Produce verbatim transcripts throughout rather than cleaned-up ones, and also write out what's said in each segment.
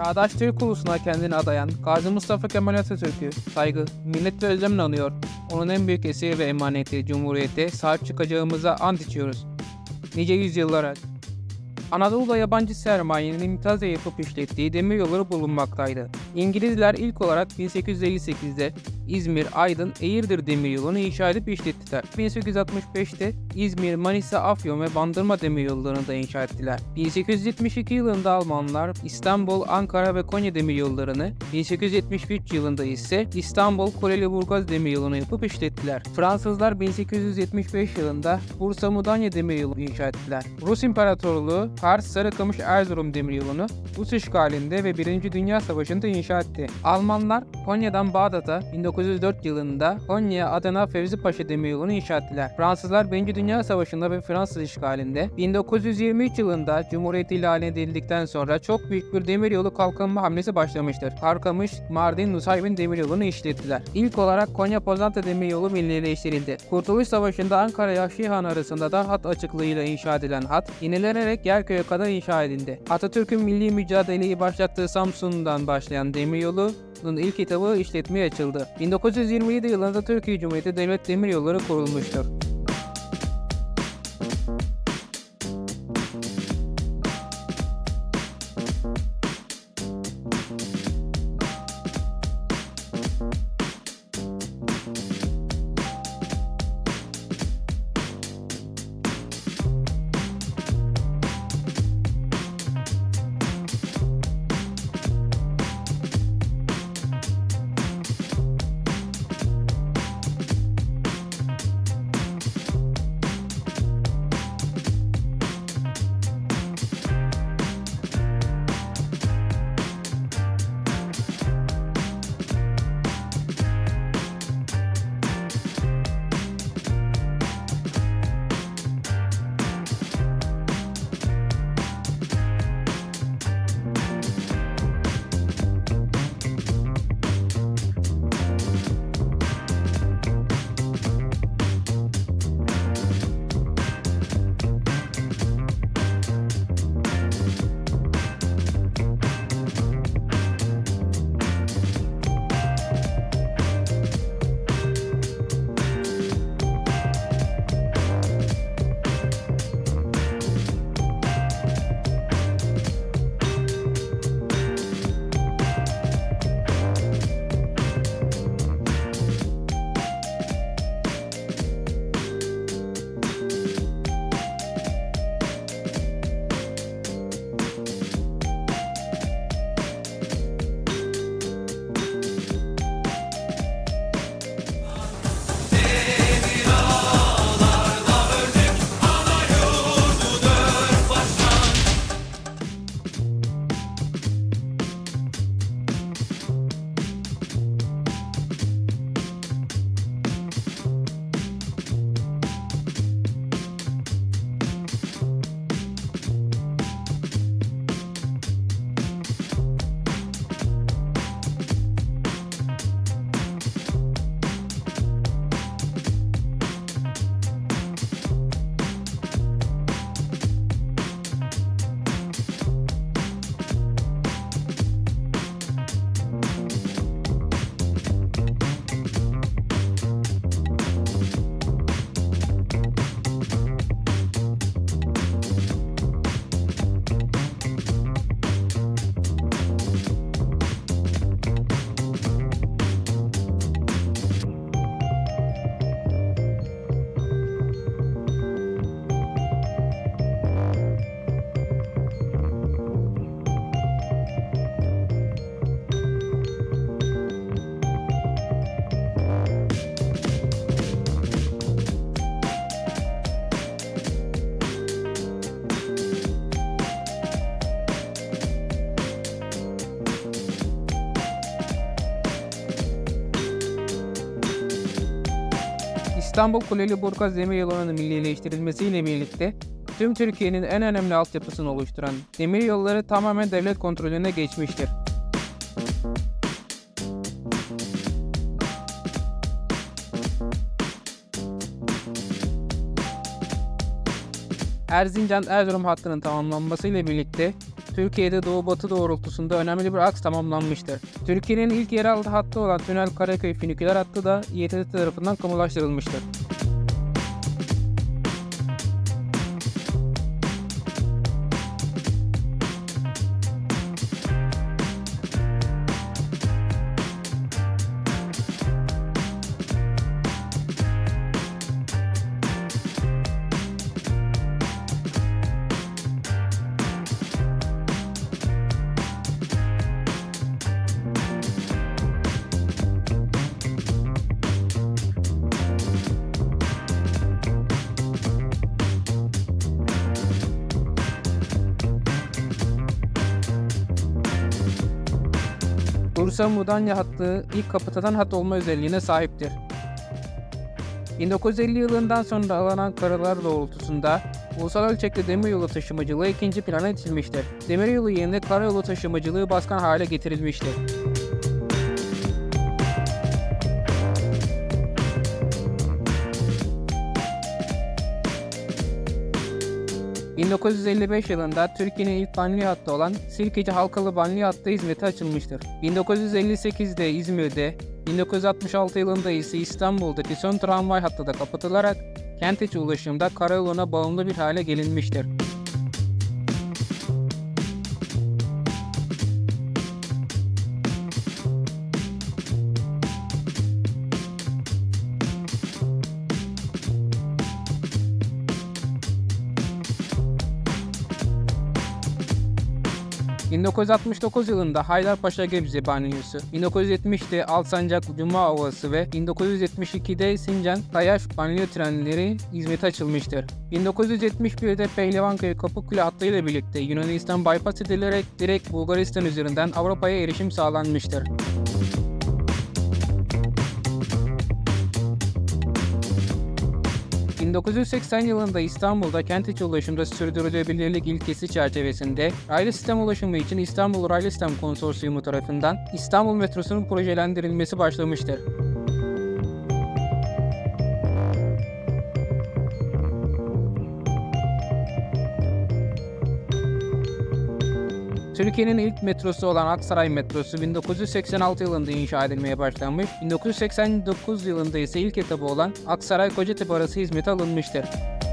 Çağdaş Türk ulusuna kendini adayan Gazi Mustafa Kemal Atatürk'ü saygı, minnet ve özlemle anıyor. Onun en büyük eseri ve emaneti Cumhuriyete sahip çıkacağımıza ant içiyoruz. Nice yüzyıllara. Anadolu'da yabancı sermayenin imtiyazla yapıp işlettiği demiryolları bulunmaktaydı. İngilizler ilk olarak bin sekiz yüz elli sekizde İzmir, Aydın, Eğirdir demiryolunu inşa edip işlettiler. bin sekiz yüz altmış beşte İzmir, Manisa, Afyon ve Bandırma demiryollarını da inşa ettiler. bin sekiz yüz yetmiş iki yılında Almanlar İstanbul, Ankara ve Konya demiryollarını, bin sekiz yüz yetmiş üç yılında ise İstanbul, Kocaeliburgaz demiryolunu yapıp işlettiler. Fransızlar bin sekiz yüz yetmiş beş yılında Bursa, Mudanya demiryolunu inşa ettiler. Rus İmparatorluğu Kars, Sarıkamış, Erzurum demiryolunu Rus işgalinde ve Birinci Dünya Savaşı'nda inşa etti. Almanlar Konya'dan Bağdat'a bin dokuz yüz dört yılında Konya, Adana, Fevzi Paşa demiryolunu inşa ettiler. Fransızlar Birinci Dünya Savaşı'nda ve Fransız işgalinde bin dokuz yüz yirmi üç yılında Cumhuriyet ilan edildikten sonra çok büyük bir demiryolu kalkınma hamlesi başlamıştır. Karkamış, Mardin, Nusaybin demiryolunu işlettiler. İlk olarak Konya-Pozantı demiryolu millileştirildi. Kurtuluş Savaşı'nda Ankara-Yahşihan arasında da hat açıklığıyla inşa edilen hat, yenilenerek Yerköy'e kadar inşa edildi. Atatürk'ün milli mücadeleyi başlattığı Samsun'dan başlayan demiryolunun ilk etabı işletmeye açıldı. bin dokuz yüz yirmi yedi yılında Türkiye Cumhuriyeti Devlet Demiryolları kurulmuştur. İstanbul Kocaeliburgaz demiryolunun millileştirilmesiyle birlikte tüm Türkiye'nin en önemli altyapısını oluşturan demiryolları tamamen devlet kontrolüne geçmiştir. Erzincan-Erzurum hattının tamamlanmasıyla birlikte Türkiye'de doğu-batı doğrultusunda önemli bir aks tamamlanmıştır. Türkiye'nin ilk yeraltı hattı olan Tünel Karaköy Füniküler hattı da İ T T tarafından kamulaştırılmıştır. Bursa-Mudanya hattı ilk kapatadan hat olma özelliğine sahiptir. bin dokuz yüz elli yılından sonra alınan kararlar doğrultusunda ulusal ölçekte demiryolu taşımacılığı ikinci plana itilmiştir. Demiryolu yerine karayolu taşımacılığı baskın hale getirilmiştir. bin dokuz yüz elli beş yılında Türkiye'nin ilk banliyö hattı olan Sirkeci Halkalı Banliyö hattı hizmete açılmıştır. bin dokuz yüz elli sekizde İzmir'de, bin dokuz yüz altmış altı yılında ise İstanbul'daki son tramvay hattı da kapatılarak kent içi ulaşımda karayoluna bağımlı bir hale gelinmiştir. bin dokuz yüz altmış dokuz yılında Haydarpaşa Gebze Banliyösü, bin dokuz yüz yetmişte Alsancak Cuma Ovası ve bin dokuz yüz yetmiş ikide Sincan Tayaş banliyö trenleri hizmete açılmıştır. bin dokuz yüz yetmiş birde Pehlivanköy Kapıkule hattıyla birlikte Yunanistan bypass edilerek direkt Bulgaristan üzerinden Avrupa'ya erişim sağlanmıştır. bin dokuz yüz seksen yılında İstanbul'da kent içi ulaşımda sürdürülebilirlik ilkesi çerçevesinde raylı sistem ulaşımı için İstanbul Raylı Sistem Konsorsiyumu tarafından İstanbul metrosunun projelendirilmesi başlamıştır. Türkiye'nin ilk metrosu olan Aksaray metrosu bin dokuz yüz seksen altı yılında inşa edilmeye başlanmış, bin dokuz yüz seksen dokuz yılında ise ilk etabı olan Aksaray-Kocatepe arası hizmete alınmıştır.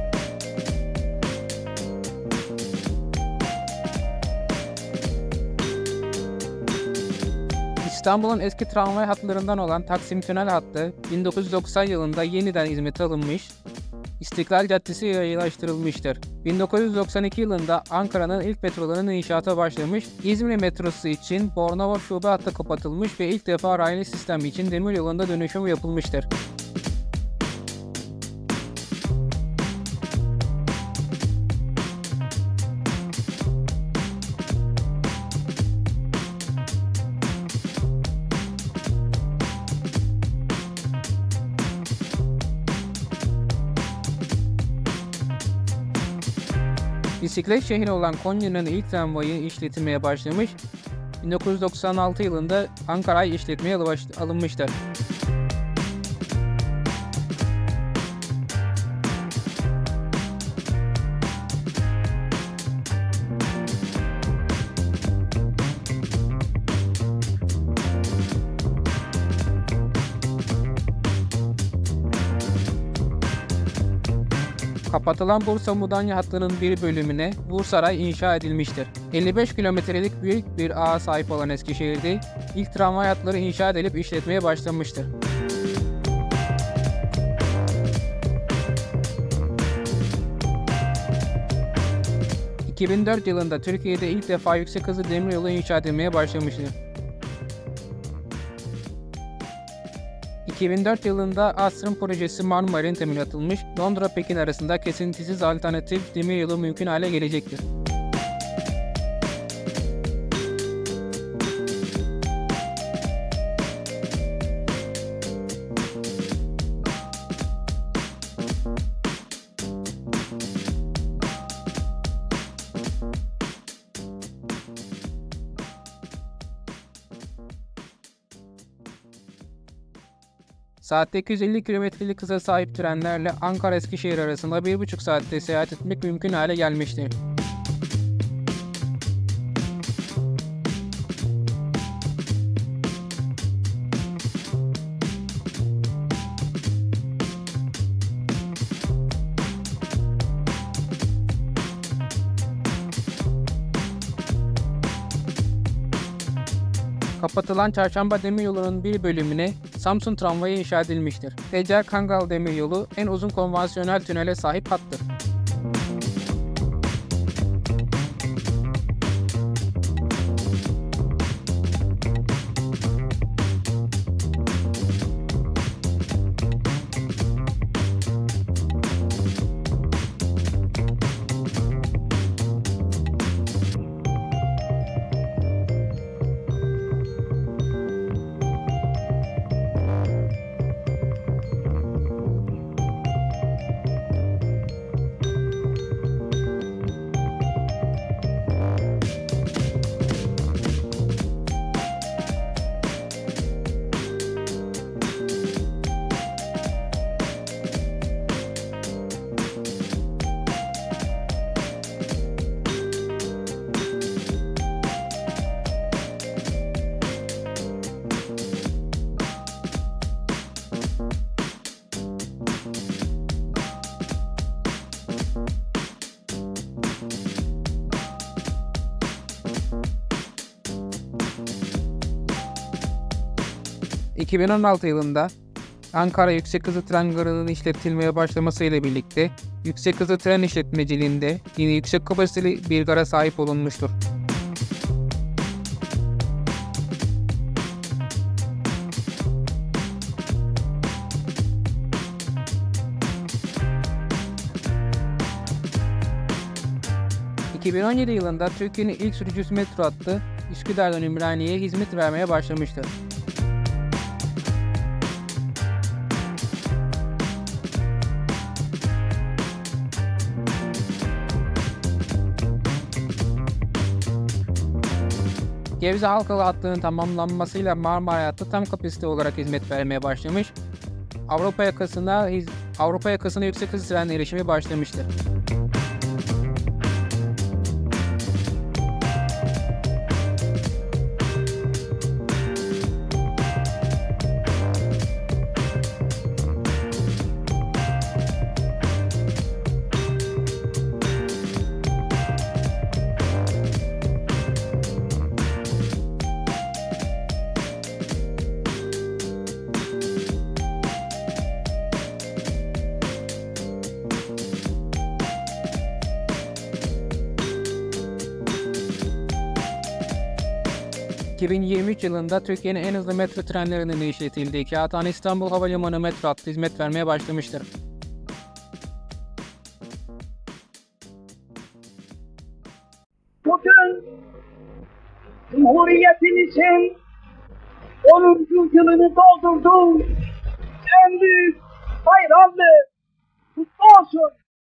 İstanbul'un eski tramvay hatlarından olan Taksim Tünel hattı bin dokuz yüz doksan yılında yeniden hizmete alınmış, İstiklal Caddesi yayalaştırılmıştır. bin dokuz yüz doksan iki yılında Ankara'nın ilk metrolarının inşaata başlamış, İzmir metrosu için Bornova Şube hattı kapatılmış ve ilk defa raylı sistem için demiryolunda dönüşüm yapılmıştır. Bisiklet şehri olan Konya'nın ilk tramvayı işletilmeye başlamış, bin dokuz yüz doksan altı yılında Ankara'ya işletmeye alınmıştır. Kapatılan Bursa-Mudanya hattının bir bölümüne Bursaray inşa edilmiştir. elli beş kilometrelik büyük bir ağa sahip olan Eskişehir'de ilk tramvay hatları inşa edilip işletmeye başlanmıştır. iki bin dört yılında Türkiye'de ilk defa yüksek hızlı demiryolu inşa edilmeye başlamıştır. iki bin dört yılında Asrın projesi Marmara'nın temeli atılmış, Londra-Pekin arasında kesintisiz alternatif demiryolu mümkün hale gelecektir. Saatte iki yüz elli kilometrelik hıza sahip trenlerle Ankara-Eskişehir arasında bir buçuk saatte seyahat etmek mümkün hale gelmiştir. Kapatılan Çarşamba Demiryolu'nun bir bölümüne Samsun Tramvayı inşa edilmiştir. Tecer-Kangal Demiryolu en uzun konvansiyonel tünele sahip hattır. iki bin on altı yılında Ankara Yüksek Hızlı Tren Garı'nın işletilmeye başlamasıyla birlikte Yüksek Hızlı Tren İşletmeciliğinde yine yüksek kapasiteli bir gara sahip olunmuştur. iki bin on yedi yılında Türkiye'nin ilk sürücüsü metro hattı Üsküdar'dan Ümraniye'ye hizmet vermeye başlamıştır. Gebze Halkalı hattının tamamlanmasıyla Marmara hattı tam kapasite olarak hizmet vermeye başlamış, Avrupa yakasına Avrupa yakasına yüksek hız tren erişimi başlamıştır. iki bin yirmi üç yılında Türkiye'nin en hızlı metro trenlerinin işletildiği Kağıthane İstanbul Havalimanı metro hattı hizmet vermeye başlamıştır. Bugün Cumhuriyetimizin onuncu yılını doldurdu. En büyük bayramdır. Kutlu olsun.